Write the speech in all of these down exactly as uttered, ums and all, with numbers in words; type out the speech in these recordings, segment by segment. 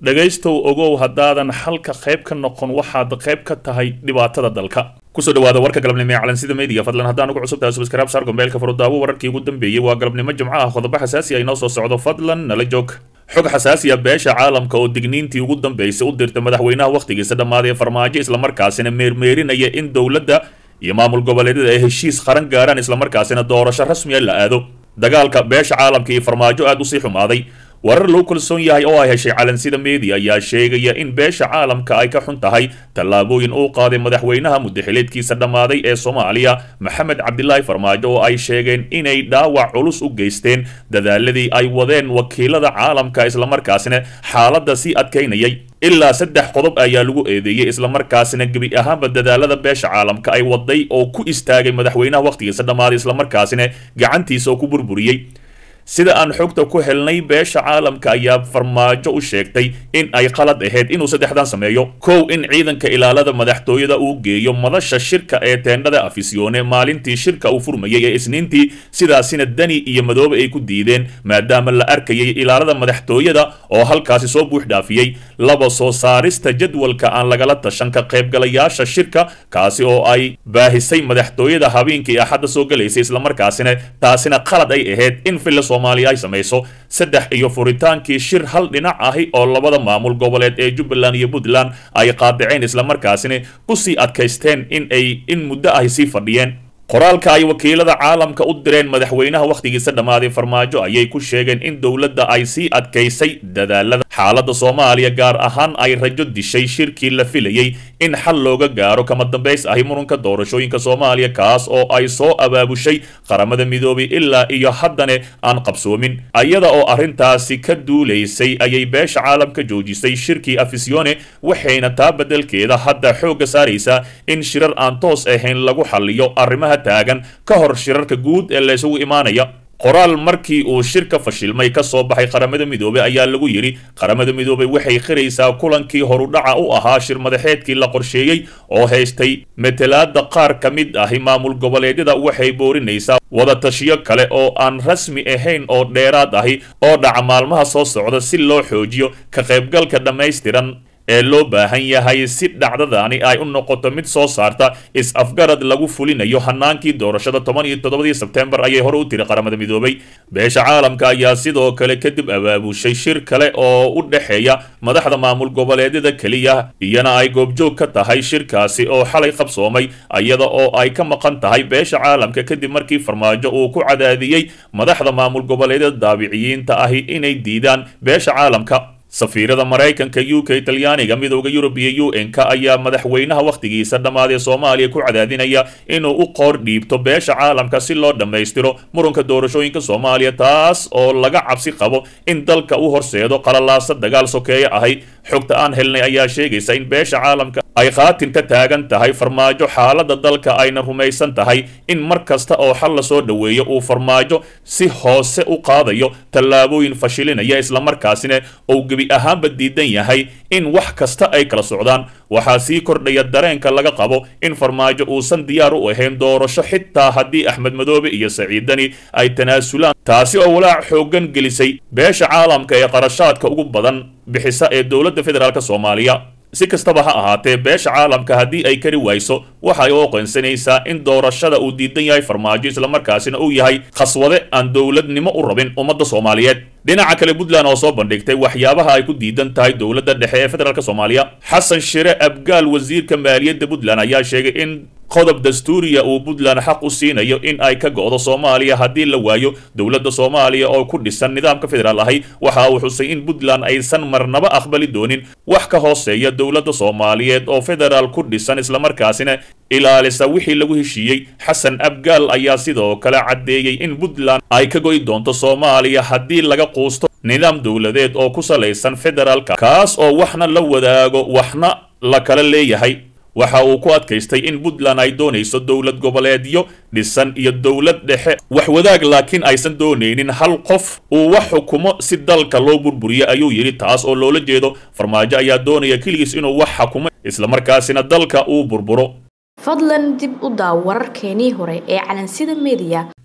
dhagaystow ogow haddaadan halka qayb ka noqon waxaad qayb ka tahay dhibaatada dalka kusoo dhawaada warka galabnimo ee calansida media fadlan haddaan ugu cusub tahay subscribe saar gombeelka furudaawo wararkii ugu dambeeyay waa galabnimo jimco ah qodobo xasaasi ah inoo soo socdo fadlan nala joog xog xasaasi ah beesha caalamka oo digniintii ugu dambeysay u dirtay madaxweynaha waqtigiisa dhammaaday ee farmaajo islamarkaasina meermeerinaya in dowladda iyo maamul goboleedyada ay heshiis qaran gaaraan islamarkaasina doorasho rasmi ah la aado dagaalka beesha caalamka iyo farmaajo aad u sii xumaaday warar loo kalsoon yahay oo ay heshay calansida media ayaa sheegaya in beesha caalamka ay ka xun tahay tallaabooyin uu qaaday madaxweynaha muddaxileedkiisa dhammaaday ee Soomaaliya Maxamed Cabdilaahi Farmaajo oo ay sheegeen inay dhaawac culus u geysteen dadaaladii ay wadeen wakiilada caalamka islamarkaasina xaaladda sii adkeynayay ilaa saddex qodob ayaa lagu eedeeyay islamarkaasina gebi ahaanba dadaalada beesha caalamka ay waday oo ku istaagay madaxweynaha waqtigiisa dhammaaday islamarkaasina gacantiisa oo ku burburiyay sida aan xogta ku helnay beesha caalamka ayaa farmaajo u sheegtay in ay qalad ahayd inuu saddexdan sameeyo kow in ciidanka ilaalada madaxtooyada uu geeyo madasha shirka ee teendhada afisyoone maalintii shirka uu furmayay ee isniintii sidaasina dani iyo madoobe ay ku diideen maadaama la arkayay ilaalada madaxtooyada oo halkaasi soo buux dhaafiyey laba soo saarista jadwalka aan lagala tashan ka qaybgalayaasha shirka kaasi oo ay baahisay madaxtooyada habeenkii axadda soo galaysay islamarkaasina taasina qalad ay ahayd in fil Soomaaliya ay samayso saddex iyo furitaankii shir hal dhinac ahi oo labada maamul goboleed ee Jubbaland iyo Puntland ay qaadaceen isla markaasina ku sii adkaysteen in ay in muddo ah sii fadhiyeen qoraalka ay wakiilada caalamka u direen madaxweynaha waqtigiisa dhammaaday farmaajo ayay ku sheegeen in dowladda ay sii adkaysay dadaalada xaaladda Soomaaliya gaar ahaan ay rajo dishay shirkii la filayay in xal looga gaaro kama dambays ahi muranka doorashooyinka Soomaaliya kaas oo ay soo abaabushay qaramada midoobay ilaa iyo haddana aan qabsoomin ayada oo arrintaasi ka duuleysay ayay beesha caalamka joojisay shirkii afisyoone waxayna taa bedelkeeda hadda xoogga saaraysaa in shirar aan toos ahayn lagu xalliyo arrimaha taagan ka hor shirarka guud ee la isugu imaanaya qoraal markii uu shirka fashilmay ka soo baxay qaramada midoobay ayaa lagu yiri qaramada midoobay waxay qiraysaa kulankii horudhaca u ahaa shir madaxeedkii la qorsheeyay oo haystay metelaada qaar ka mid ah maamul goboleedyada waxay boorinaysaa wada tashiyo kale oo aan rasmi ahayn oo dheeraad ahi oo dhaca maalmaha soo socda si loo xoojiyo ka qaybgalka dhammaystiran ee loo baahan yahay si dhacdadani ay u noqoto mid soo saarta is-afgarad lagu fulinayo hanaankii doorashada toban iyo toddobadii Sebtembar ayay hore u tiri qaramada midoobay beesha caalamka ayaa sidoo kale kadib abaabushay shir kale oo u dhaxeeya madaxda maamul goboleedyada kaliya iyana ay goobjoog ka tahay shirkaasi oo xalay qabsoomay iyada oo ay ka maqan tahay beesha caalamka kadib markii farmaajo uu ku cadaadiyay madaxda maamul goboleedyada daabiciyiinta ahi inay diidaan beesha caalamka safiirada Mareykanka U K Talyaaniga midowga Yurub iyo U N ka ayaa madaxweynaha waqtigiisa dhammaaday Soomaaliya ku cadaadinaya inuu u qoor dhiibto beesha caalamka si loo dhameystiro muranka doorashooyinka Soomaaliya taas oo laga cabsi qabo in dalka uu horseedo qalalaasa dagaal sokeeye ahay xogta aan helnay ayaa sheegaysa in beesha caalamka ay qaatin ka taagan tahay farmaajo xaaladda dalka ayna rumaysan tahay in mar kasta oo xal la soo dhaweeyo uu farmaajo si hoose u qaadayo tallaabooyin fashilinaya isla markaasina oo gebi ahaanba diidan yahay in wax kasta ay kala socdaan waxaa sii kordhaya dareenka laga qabo in farmaajo uusan diyaar u ahayn doorasho xitaa haddii Axmed Madoobe iyo Saciid Dani ay tanaasulaan taasi oo walaac xoogan gelisay beesha caalamka ee qarashaadka ugu badan bixisa ee dowladda federaalka Soomaaliya si kastaba ha ahaatee beesha caalamka haddii ay kari wayso waxay u aqoonsanaysaa in doorashada uu diidan yahay farmaajo isla markaasina uu yahay khaswade aan dowladnimo u rabin ummadda Soomaaliyeed dhinaca kale Puntland oo soo bandhigtay waxyaabaha ay ku diidan tahay dowladda dhexe ee federaalka Soomaaliya Xasan Shire Abgaal wasiirka maaliyadda Puntland ayaa sheegay in qodob dastuuriya uu Puntland xaq u siinayo in ay ka go'do Soomaaliya haddii la waayo dowladda Soomaaliya oo ku dhisan nidaamka federaal ahi waxa uu xusay in Puntland aysan marnaba aqbali doonin wax ka hooseeya dowladda Soomaaliyeed oo federaal ku dhisan isla markaasina ilaalisa wixii lagu heshiiyey Xasan Abgaal ayaa sidoo kale cadeeyay in Puntland ay ka go'i doonto Soomaaliya haddii laga quusto nidaam dowladeed oo ku salaysan federaalka kaas oo waxna la wadaago waxna la kala leeyahay waxa uu ku adkaystay in Puntland ay doonayso dowlad goboleedyo dhisan iyo dowlad dhexe wax wadaag laakiin aysan doonaynin hal qof uu wax xukumo si dalka loo burburiyo ayuu yiri taas oo loola jeedo farmaajo ayaa doonaya kaligiis inuu wax xukumo isla markaasina dalka uu burburo fadlan dib u daaw wararkeenii hore ee calansida media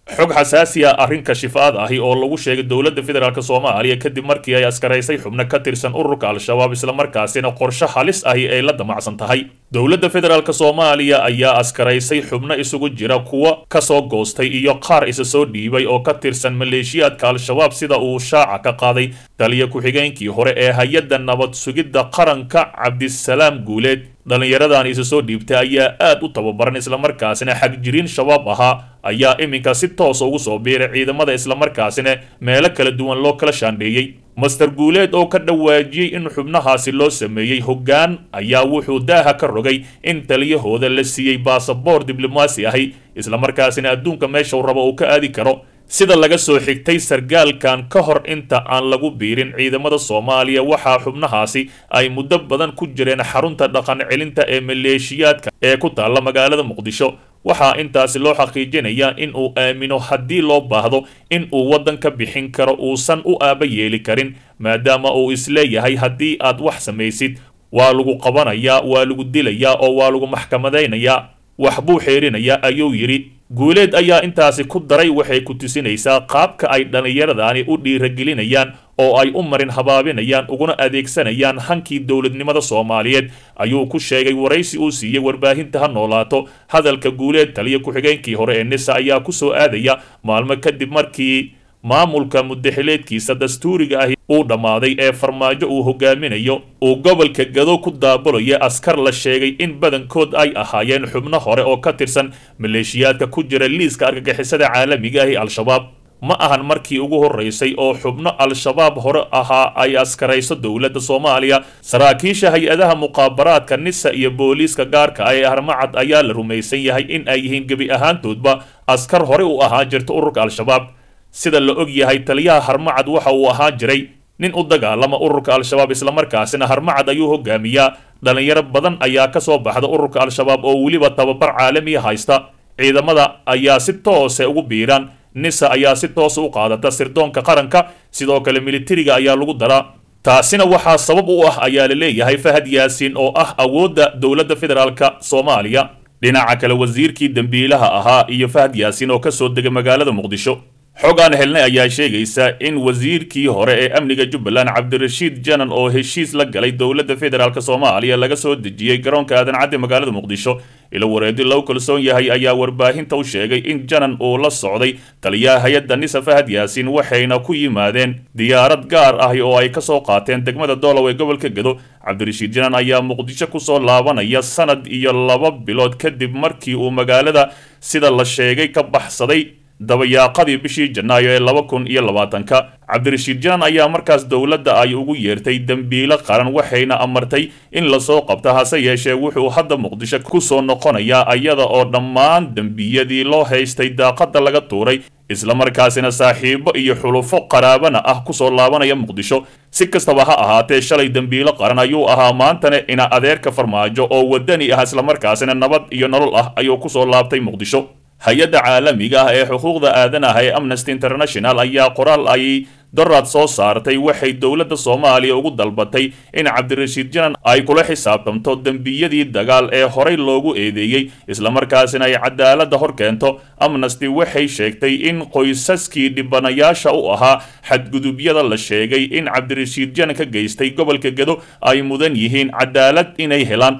xog xasaasi ah arrinka shifaad ahi oo lagu sheegay dowladda federaalk Soomaaliya kadib markii ay askaraysay xubno ka tirsan ururka al-shabaab isla markaasina qorshe halis ahi ay la damacsan tahay dowladda federaalk Soomaaliya ayaa askaraysay xubno isugu jira kuwa ka soo goostay iyo qaar isa soo dhiibay oo ka tirsan maleeshiyaadka al-shabaab sida uu shaaca ka qaaday taliya ku-xigeenkii hore ee hay'adda nabad sugidda qaranka Cabdisalaam Guuleed dhalinyaradan isa soo dhiibtay ayaa aad u tababaran isla markaasina xagjiriin shabaab ahaa ayaa iminka si toos ugu soo biiray ciidamada isla markaasina meelo kala duwan loo kala shaandheeyay master Guuleed oo ka dhawaajiyay in xubnahaasi loo sameeyay hoggaan ayaa wuxuu daaha ka rogay in taliyahooda la siiyay baasaboor diblomaasi ahi isla markaasina adduunka meesha uu rabo uu ka aadi karo sida laga soo xigtay sargaalkan ka hor inta aan lagu biirin ciidamada Soomaaliya waxa xubnahaasi ay muddo badan ku jireen xarunta dhaqan celinta ee maleeshiyaadka ee ku taala magaalada Muqdisho waxa intaasi loo xaqiijinayaa in uu aamino haddii loo baahdo in uu waddan ka bixin karo uusan u aaba yeeli karin maadaama uu isleeyahay haddii aad wax samaysid waa lagu qabanayaa waa lagu dilayaa oo waa lagu maxkamadaynayaa wax buu xeerinayaa ayuu yiri Guuleed ayaa intaasi ku daray waxay ku tusinaysaa qaabka ay dhalinyaradani u dhiirigelinayaan oo ay u marin habaabinayaan uguna adeegsanayaan hankii dowladnimada Soomaaliyeed ayuu ku sheegay waraysi uu siiyay warbaahinta ha noolaato hadalka Guuleed taliya ku-xigeenkii hore ee Nisa ayaa ku soo aadaya maalmo kadib markii maamulka mudaxileedkiisa dastuuriga ah uu dhamaaday ee farmaajo uu hogaaminayo uu gobolka Gado ku daabulaya askar la sheegay in badankood ay ahaayeen xubno hore oo ka tirsan maleeshiyaadka ku jira liiska argagixisada caalamiga ah ee al-shabaab ma ahan markii ugu horeysay oo xubno al-shabaab hore ahaa ay askarayso dowladda Soomaaliya saraakiisha hay'adaha muqaabaraadka Nisa iyo booliiska gaarka ah ee Harmacad ayaa la rumaysan yahay in ay yihiin gabi ahaantoodba askar hore u ahaa jirta ururka al-shabaab sida la og yahay taliyaha Harmacad waxa uu ahaa jiray nin u dagaalama ururka al-shabaab isla markaasina Harmacad ayuu hogaamiyaa dhalinyaro badan ayaa ka soo baxda ururka al-shabaab oo waliba tababar caalami ah haysta ciidamada ayaa si toos ah ugu biiraan Nisa ayaa si toos u qaadata sirdoonka qaranka sidoo kale militariga ayaa lagu daraa taasina waxa sabab u ah ayaa la leeyahay Fahad Yaasiin oo ah awoodda dowladda federaalka Soomaaliya dhinaca kale wasiirkii dambiilaha ahaa iyo Fahad Yaasiin oo ka soo degay magaalada Muqdisho xogaan helnay ayaa sheegaysa in wasiirkii hore ee amniga Jubbaland Cabdirashiid Janan oo heshiis la galay dowladda federaalka Soomaaliya laga soo dejiyay garoonka aadan cadde magaalada Muqdisho ila wareedi loo kalsoon yahay ayaa warbaahinta u sheegay in Janan uu la socday taliyaha hay'adda Nisa Fahad Yaasiin waxayna ku yimaadeen diyaarad gaar ah oo ay ka soo qaateen degmada Doolow ee gobolka Gado Cabdirashiid Janan ayaa Muqdisho ku soo laabanaya sanad iyo laba bilood kadib markii uu magaalada sida la sheegay ka baxsaday dabayaaqadii bishii Janaayo ee laba kun iyo labaatanka Cabdirashiid Janan ayaa markaas dowladda ay ugu yeertay dambiile qaran waxayna amartay in la soo qabto hase yeeshee wuxuu hadda Muqdisho ku soo noqonayaa iyada oo dhammaan dambiyadii loo haystay daaqada laga tuuray isla markaasina saaxiibo iyo xulufo qaraabana ah ku soo laabanaya Muqdisho si kastaba ha ahaatee shalay dambiile qaran ayuu ahaa maantana ina adeerka farmaajo oo wadani ah isla markaasina nabad iyo nolol ah ayuu ku soo laabtay Muqdisho hay'adda caalamiga ah ee xuquuqda aadanaha ee Amnesty International ayaa qoraal ay daraad soo saartay waxay dowladda Soomaaliya ugu dalbatay in Cabdirashiid Janan ay kula xisaabtamto dambiyadii dagaal ee horey loogu eedeeyay isla markaasina ay cadaaladda hor keento Amnesty waxay sheegtay in qoysaskii dhibanayaasha u ahaa xadgudubyada la sheegay in Cabdirashiid Janan ka geystay gobolka Gado ay mudan yihiin cadaalad inay helaan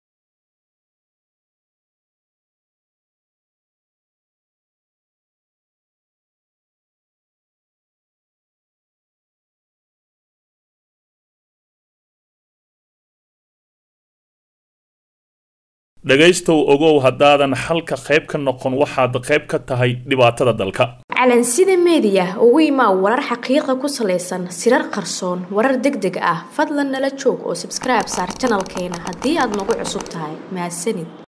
dhagaystow ogow haddaadan halka qayb ka noqon waxaad qayb ka tahay dhibaatada dalka calansida media ugu imaa warar xaqiiqa ku saleysan sirar qarsoon warar degdeg ah fadlan nala joog oo subscribe saar channelkeena haddii aad nagu cusub tahay mahadsanid